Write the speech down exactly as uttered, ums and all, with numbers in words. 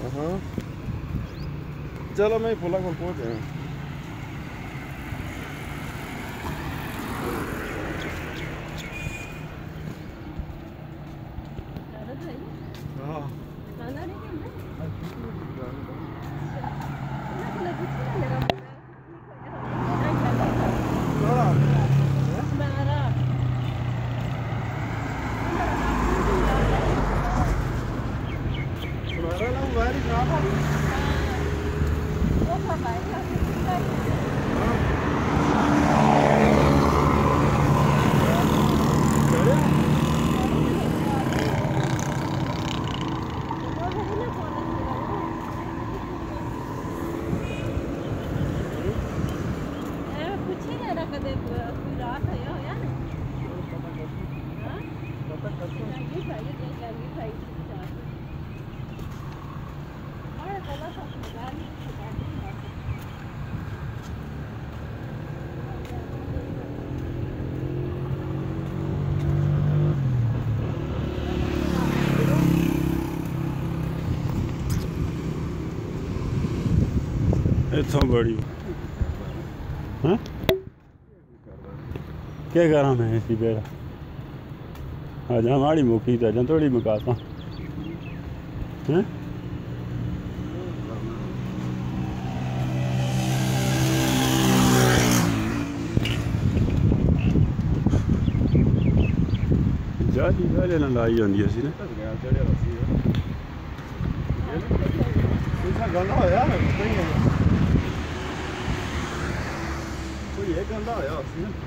हाँ चलो मैं पुला को पहुँच गया। हाँ इतना बड़ी हाँ क्या करा मैं इसी बेरा आज हमारी मुखी था जन थोड़ी मुकाता हैं जाली जाले ना लाई होंगी असी ने गंदा होया कोई है गंदा होया